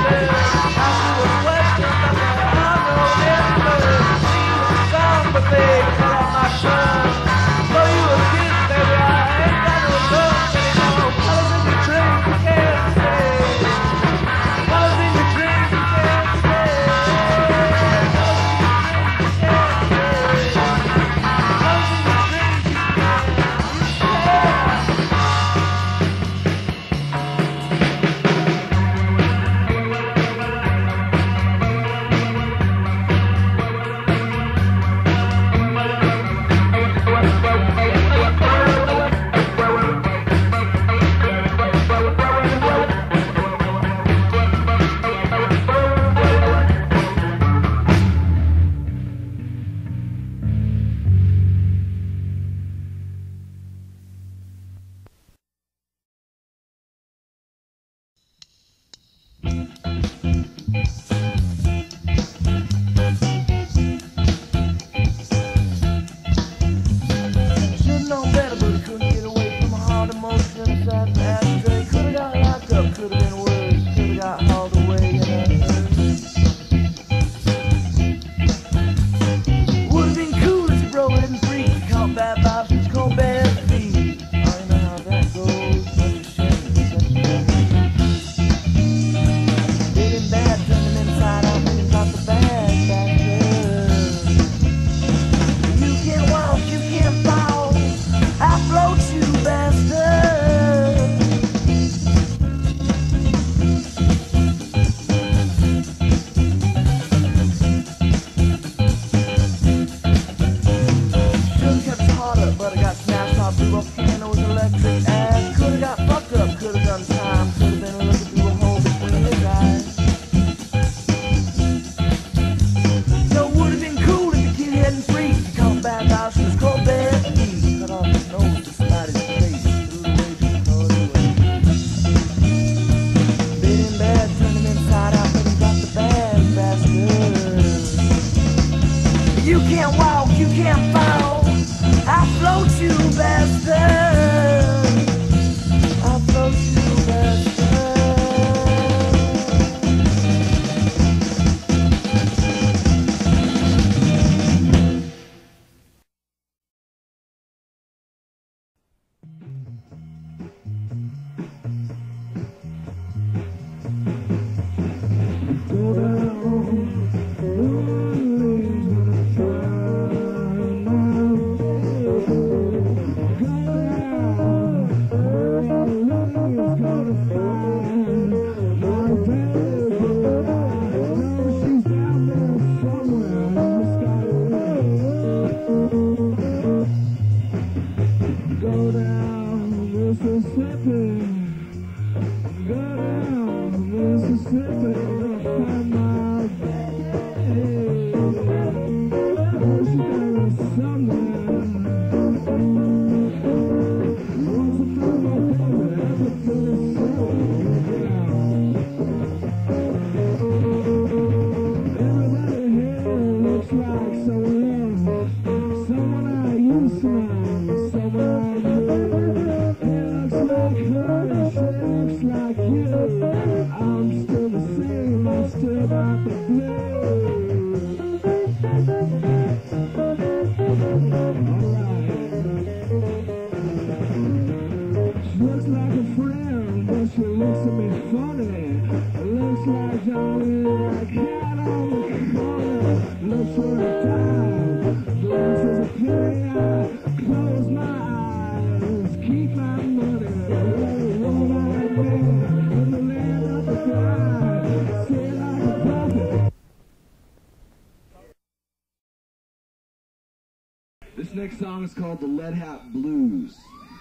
This next song is called The Lead Hat Blues.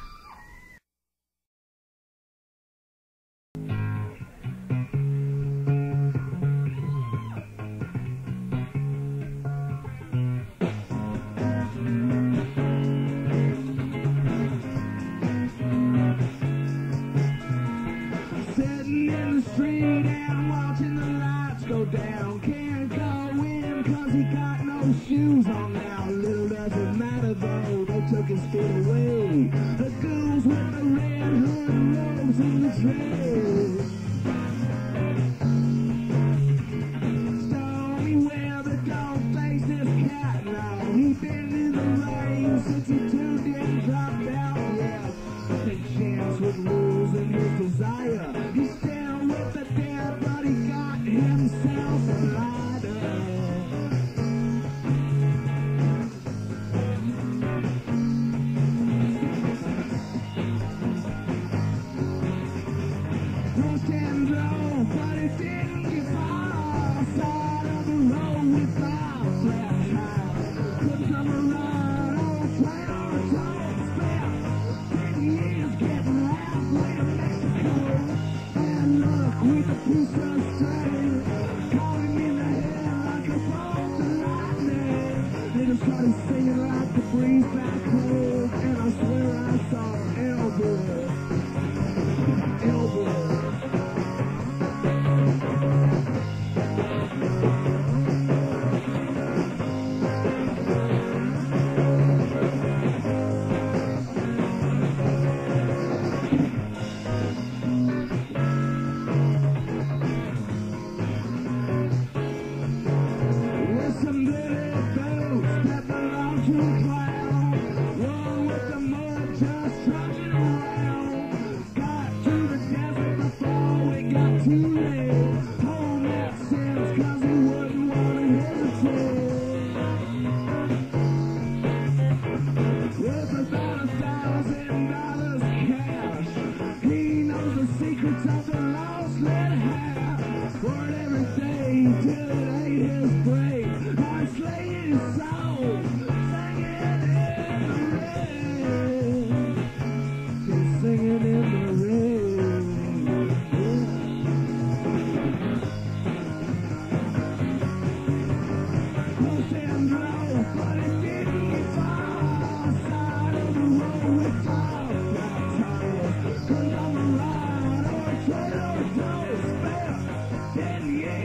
Sitting in the street and watching the lights go down. Can't go in 'cause he got no shoes on now. Little does it matter though, they took his feet away. The ghouls with the red hood robes and the dread.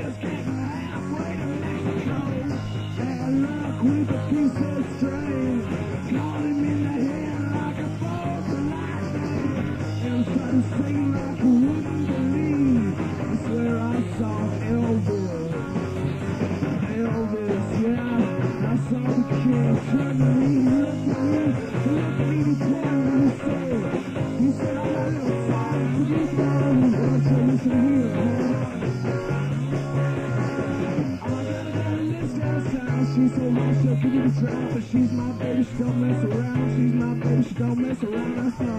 just getting halfway to Mexico. Bad luck with a piece of string, caught him in the head like a bolt of lightning, and started singing like you wouldn't believe. I swear I saw Elvis, yeah. I saw the kid turn to me, looked at me, he told me, he said, I got a little song for you, man. I want you to listen here, man. I got a list outside, she's so much, she'll give you the try, but she's my baby, she don't mess around, she's my baby, she don't mess around,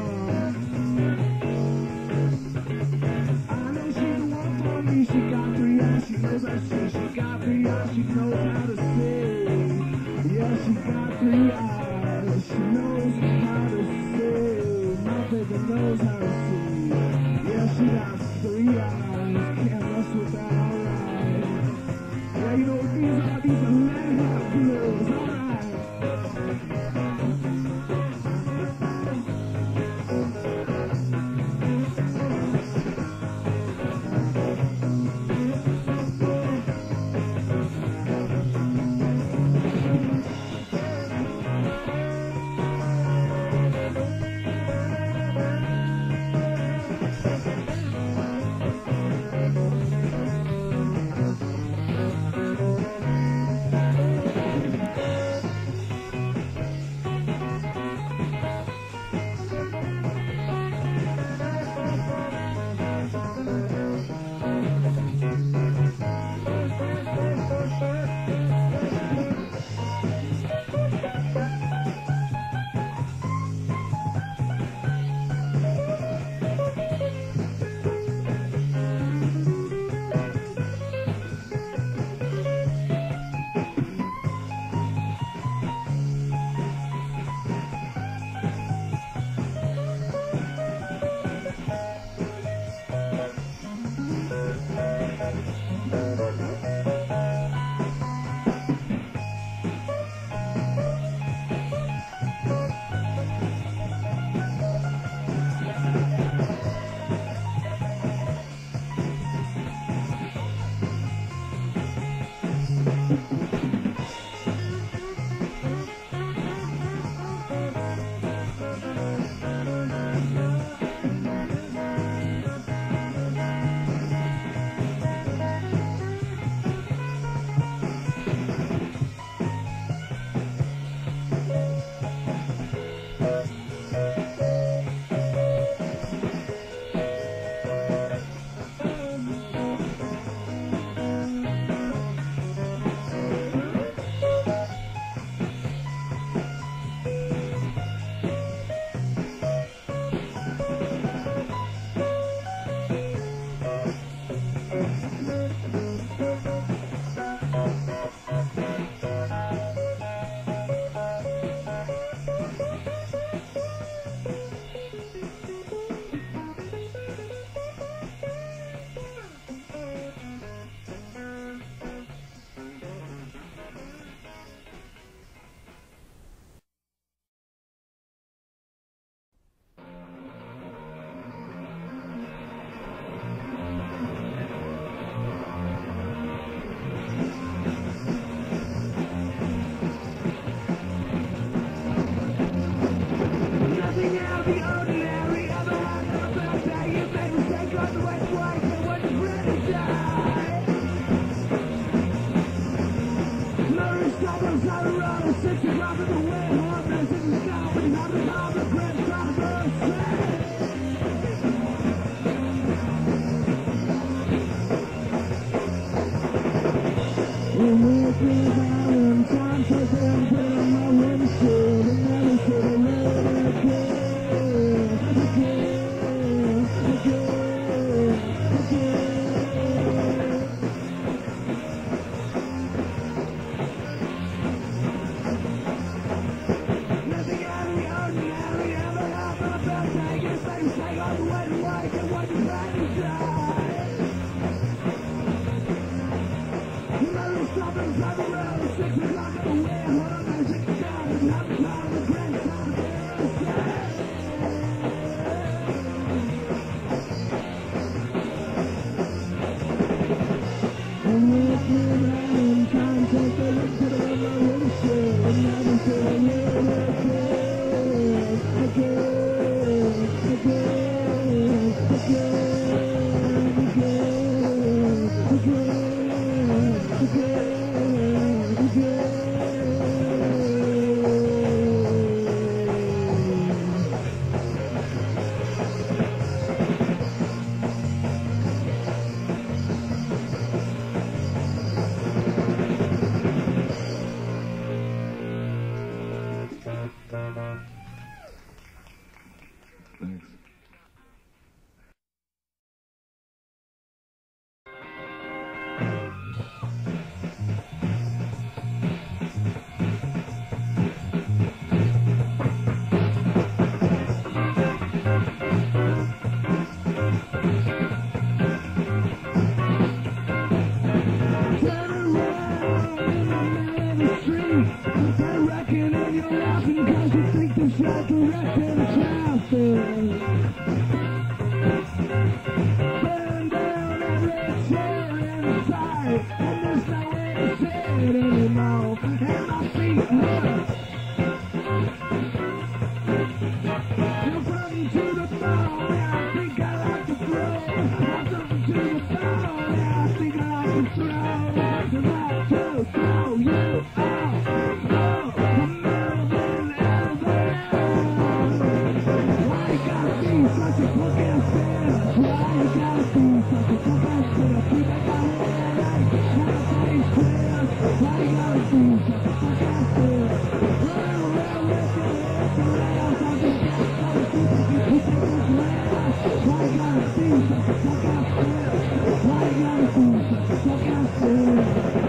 I know she's the one for me, she got 3 eyes, she knows how to see, she got 3 eyes, she knows how to see. Yeah, she got 3 eyes, she knows how to see. My baby knows how to see. Yeah, she got 3 eyes, can't mess with that, alright. Yeah, you know what these are? These are landmark blues, alright. like a wreck in traffic. Burn down every chair in sight, and there's no way to sit anymore, and my feet hurt. You're running to the ball, yeah, I think I like to throw. I'm running to the ball, yeah, I think I like to throw. And I to throw you out. Why you gotta be such a punk ass bitch? Why you gotta be such a punk ass bitch? You make my head ache when my face clears. Why you gotta be such a punk ass bitch? Running around with your head to rails. I'm just getting so stupid you think it's glass. Why you gotta be such a punk ass bitch? Why you gotta be such a punk ass bitch?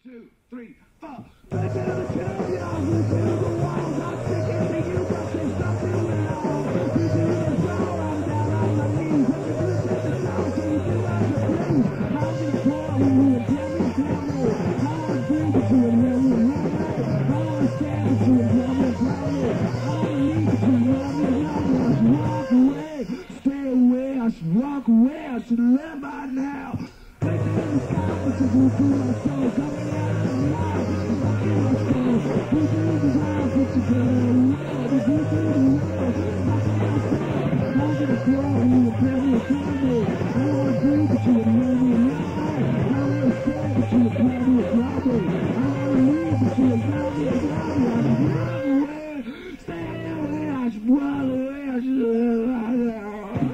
2, 3, 4. Back to the studio, we build the walls. I'm sticking to you, but there's nothing wrong. We do the soul, I'm down on my knees. Let me listen to the sound so you feel like a breeze. How before we were very family. How I breathe to you and then we run it. How I stand to you and then we run it. How I leave to you and then we run it. I should walk away, stay away. I should walk away, I should live by now. Take to the sky, this is who my soul coming out of the wall. Fucking my soul. We do the wild, put together a world. We do the world. Fucking my soul. Hold it floor, you will carry a family. I wanna breathe with you and hear me alive. I wanna stay with you and carry a problem. I wanna leave with you and carry a problem. I should run away, stay away. I should run away, I should live by now.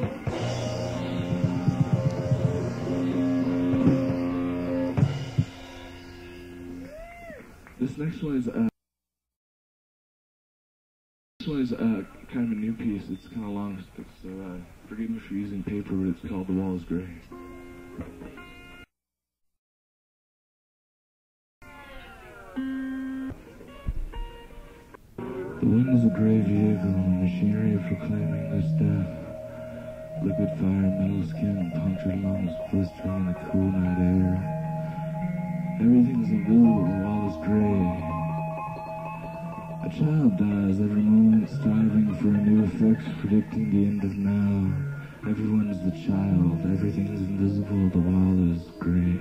This next one is kind of a new piece. It's kind of long, so forgive me for using paper, but it's called The Wall is Gray. The wind is a gray vehicle, machinery proclaiming this death. Liquid fire, metal skin, punctured lungs, blistering in the cool night air. Everything's invisible, the wall is gray. A child dies every moment, striving for a new fix, predicting the end of now. Everyone's the child, everything's invisible, the wall is gray.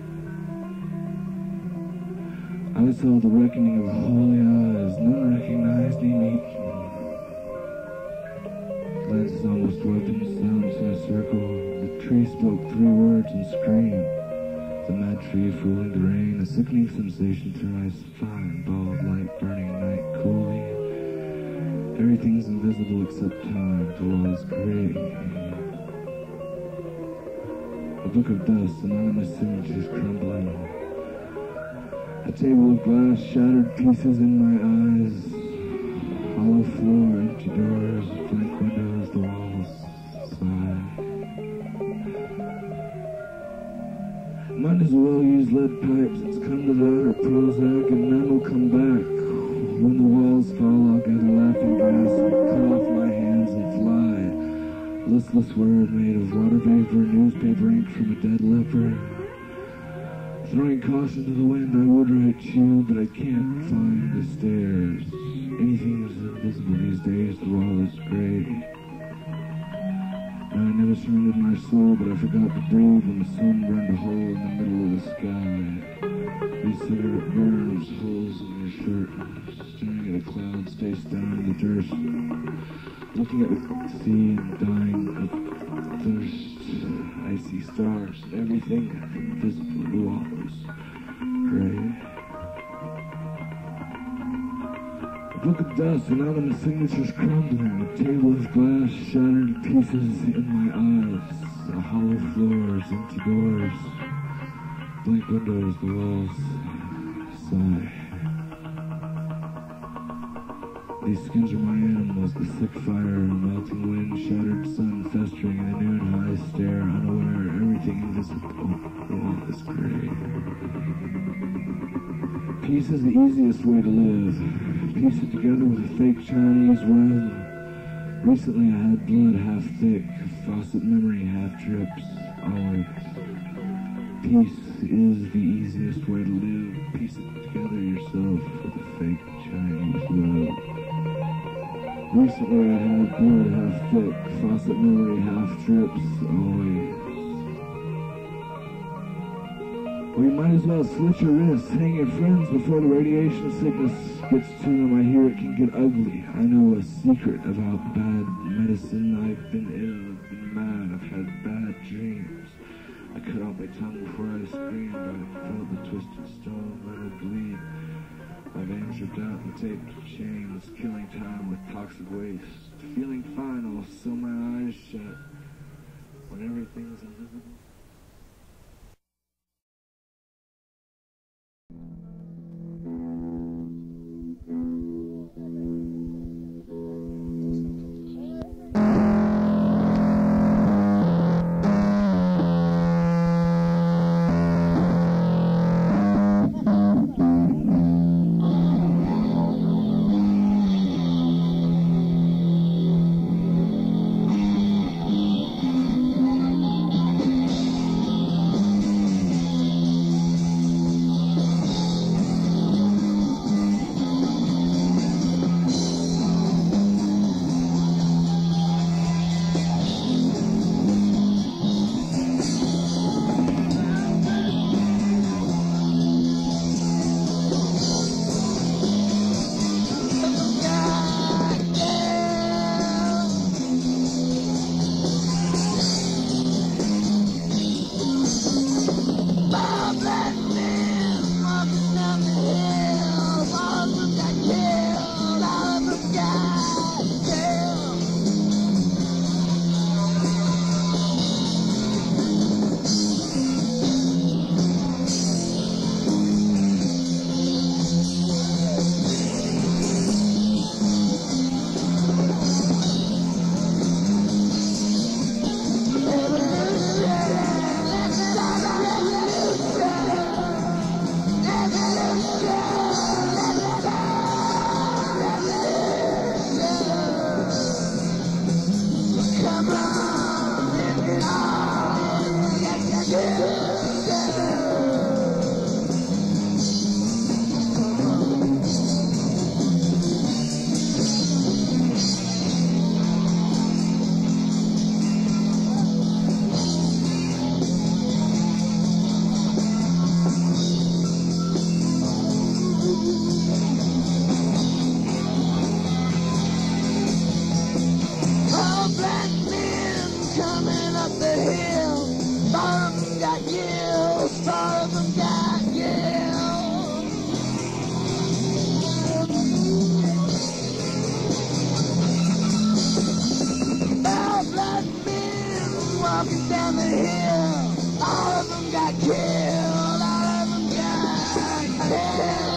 I saw the reckoning of holy eyes, none recognized me. Glances almost weapons, sounds in a circle. The tree spoke 3 words and screamed. The mad tree fooling the rain, a sickening sensation to rise fine, ball of light burning night coolly. Everything's invisible except time, the wall is gray. A book of dust, anonymous signatures crumbling. A table of glass, shattered pieces in my eyes. Hollow floor, empty doors, blank windows, the walls sigh. Might as well use lead pipes, it's come to that, or Prozac, and none will come back. When the walls fall, I'll gather laughing gas and cut off my hands and fly. Listless word made of water vapor, newspaper ink from a dead leopard. Throwing caution to the wind, I would write you, but I can't find the stairs. Anything is invisible these days, the wall is gray. I never surrendered my soul, but I forgot to breathe when the sun burned a hole in the middle of the sky. These cigarette burns, holes in your shirt, staring at a cloud, face down in the dirt, looking at the sea and dying of thirst. I see stars, everything invisible, the wall is gray. A book of dust, anonymous signatures crumbling, a table of glass, shattered pieces in my eyes, a hollow floors, empty doors, blank windows, the walls sigh. These skins are my animals, the sick fire, a melting wind, shattered sun festering in a noon high stare, unaware, everything invisible, the wall is gray. Peace is the easiest way to live. Piece it together with a fake Chinese well. Recently I had blood half thick, faucet memory half drips, always. Peace is the easiest way to live. Piece it together yourself with a fake Chinese well. Recently I had blood half thick, faucet memory half drips, always. Well, you might as well slit your wrists, hang your friends before the radiation sickness gets to them. I hear it can get ugly. I know a secret about bad medicine. I've been ill, I've been mad, I've had bad dreams. I cut out my tongue before I screamed. I felt the twisted stone, let it bleed. My veins ripped out and taped to chains, killing time with toxic waste. Feeling fine, I'll sew my eyes shut when everything's invisible. All black men coming up the hill. Four of them got gills, four of them got gills. All black men walking down the hill. All of them got killed, all of them got killed.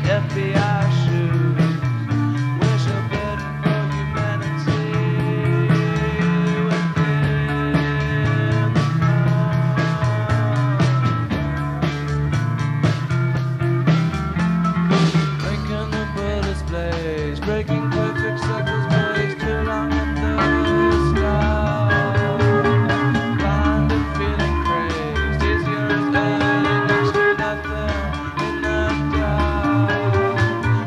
FBI shoes. Wish a burden for humanity within the crowd. Breaking the bullets blaze, breaking perfect circles ways, too long at the start. Blind and feeling crazed, easier as early next to nothing in the dark.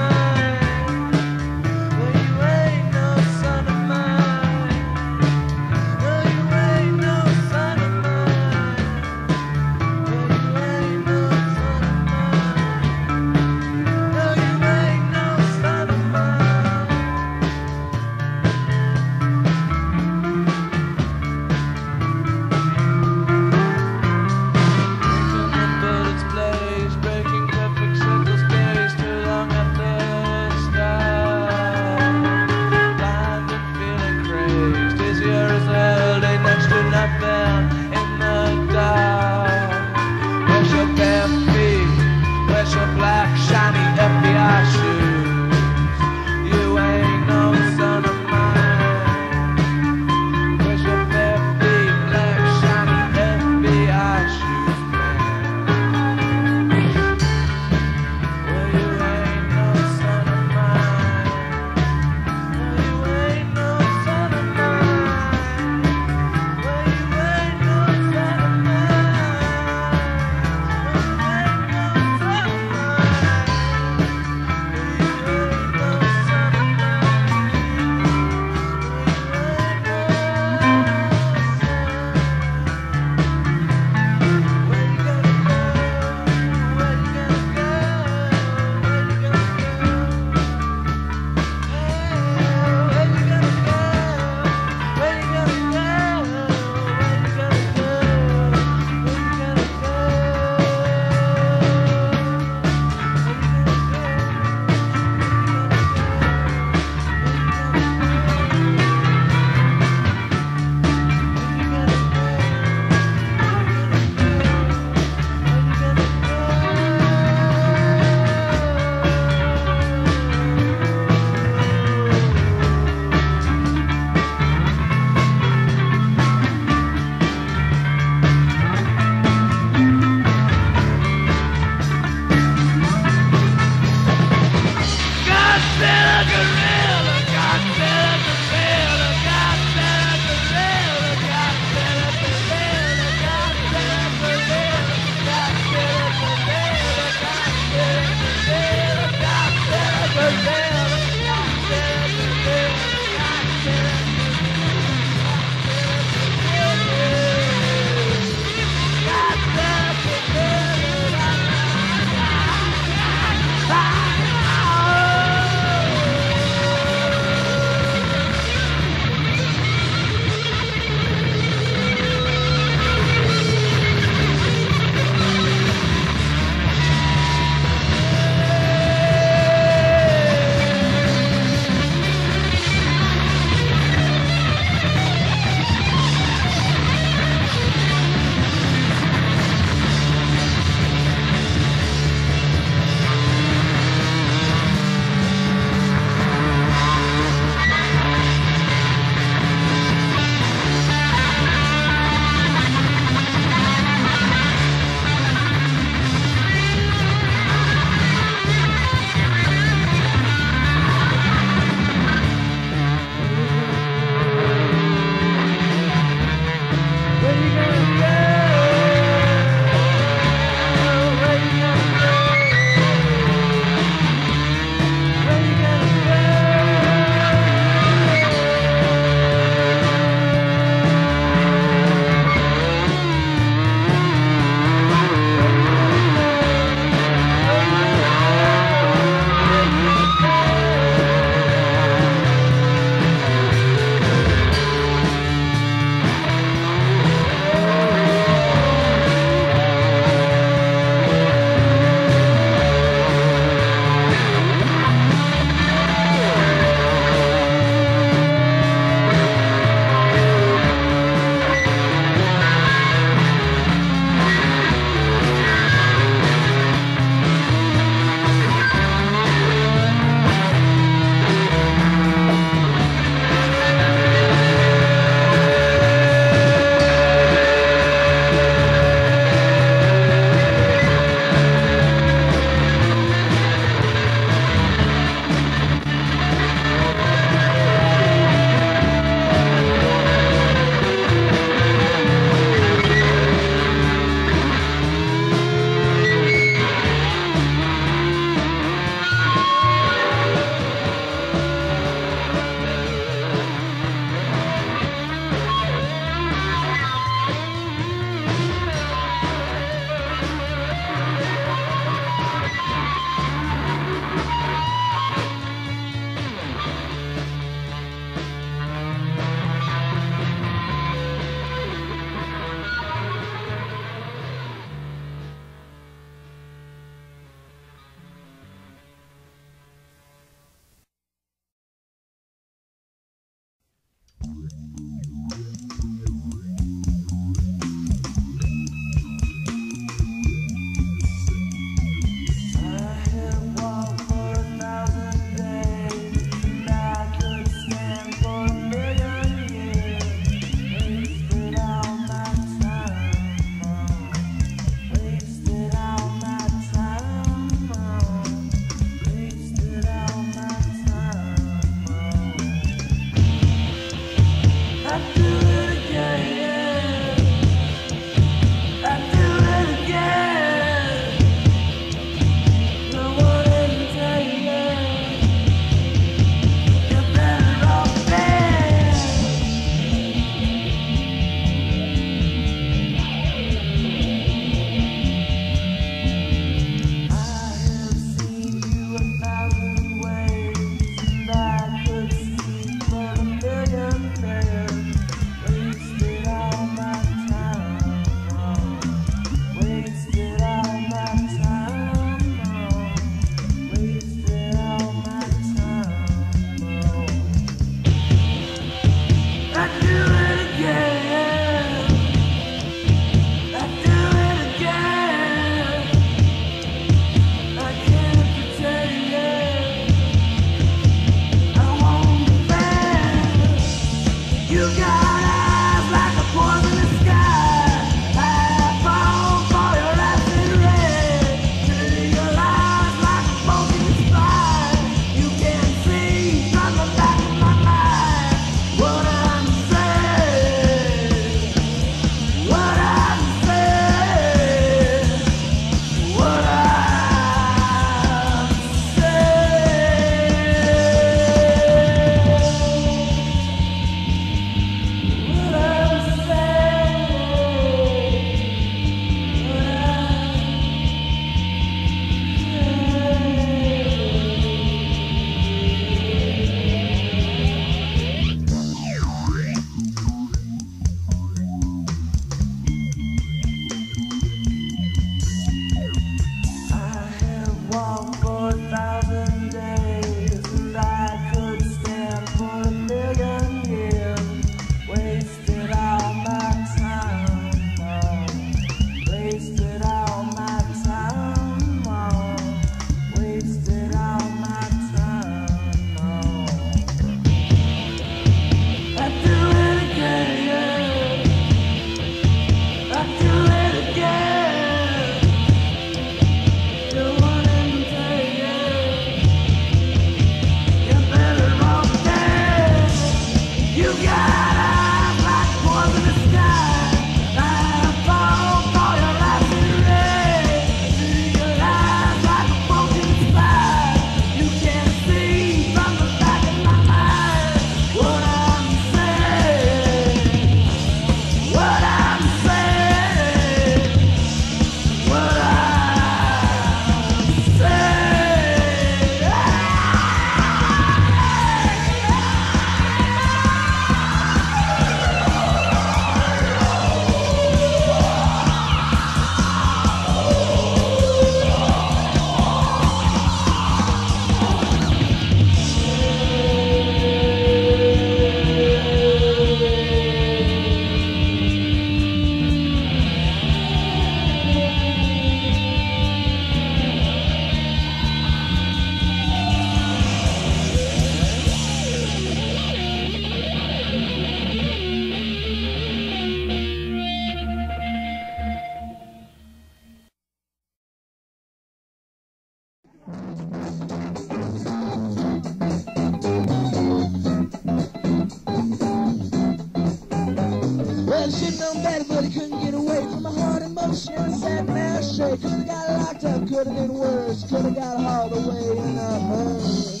Well, should've known better, but he couldn't get away from my heart in motion and a sad man shake. Could've got locked up, could've been worse. Could've got hauled away in a hearse.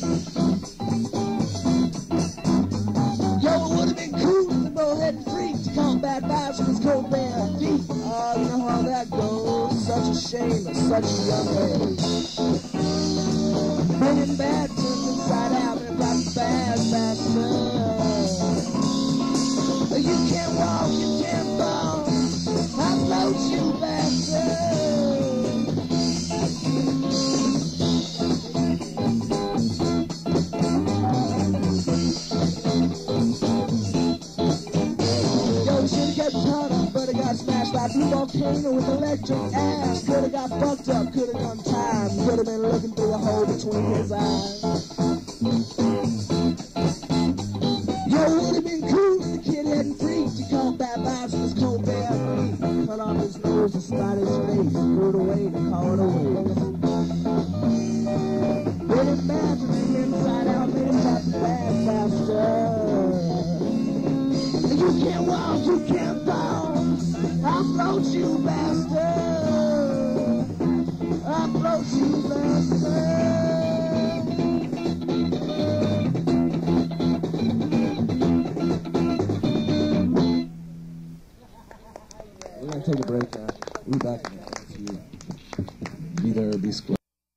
Yo, it would've been cool if the bullheaded freak to combat vibes with his cold bare feet. Oh, you know how that goes. Such a shame at such a young age. Bringing bad turned inside out and brought the bad back down. You can't walk, you can't fall. I float you back down. Yo, should've kept running, but I got smashed by a blue volcano with electric ash. Could've got fucked up, could've done time. Could've been looking through a hole between his eyes. Yo, it would've been cool if the kid hadn't freaked. He caught bad vibes with his cold bare feet. Cut off his nose and snot his face. Threw it away and call it away. Made him mad, turned him inside out, made him drop the bad faster. You can't walk, you can't fall. I'll float you bastard. I'll float you bastard. We're gonna take a break now. We'll be back in a few. Be there or be square.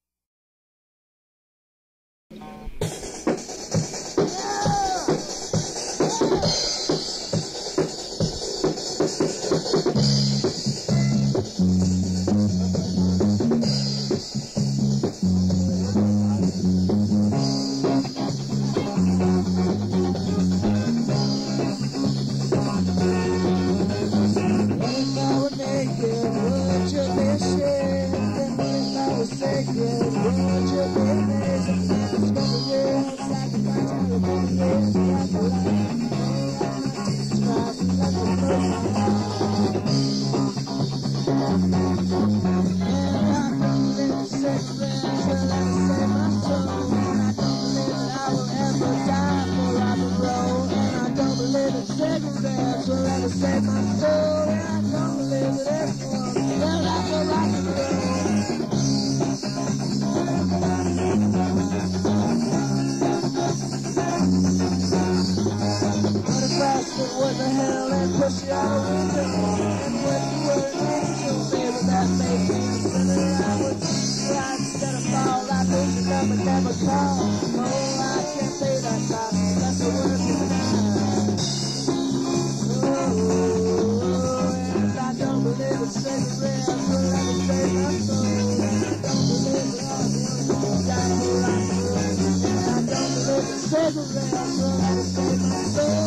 What the hell, and push you out a window. And when you were an angel, baby, that made me a sinner. I would try instead of fall. I knew you never, never call. No, I can't pay that cost. That's the word of the night. Oh, and I don't believe in cigarettes. So let me say my soul. And I don't believe in all the young guys who like to drink. And I don't believe in cigarettes. So let me say my soul.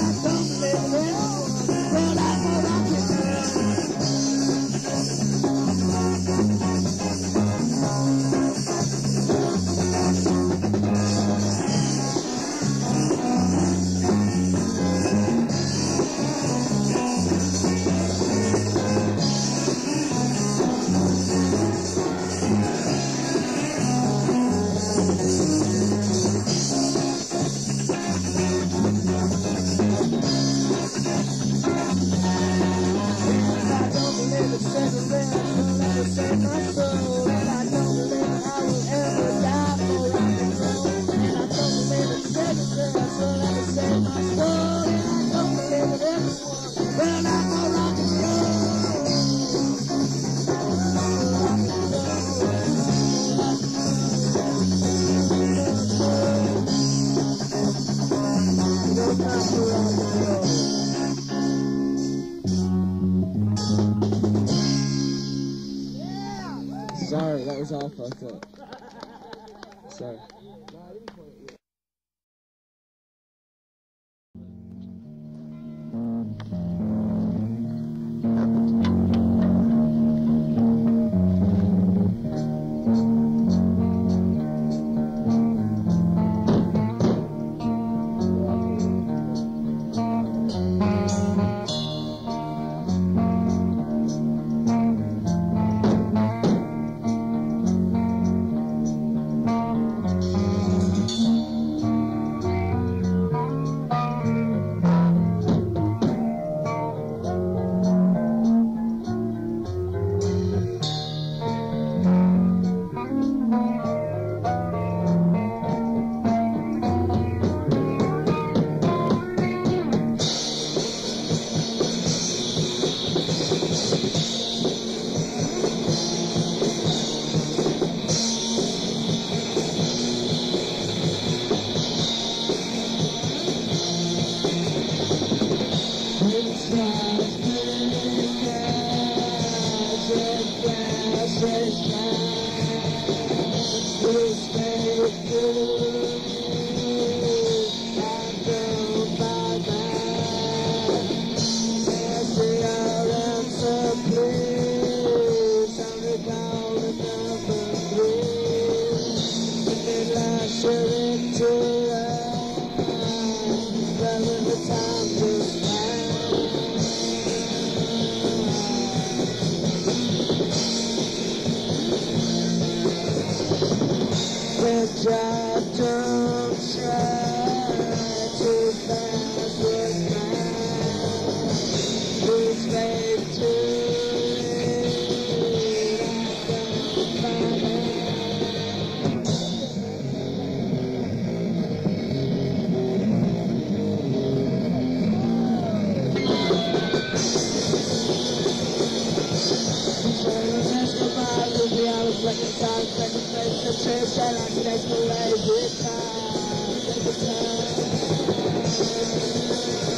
Sorry, that was all fucked up. Sorry. Time.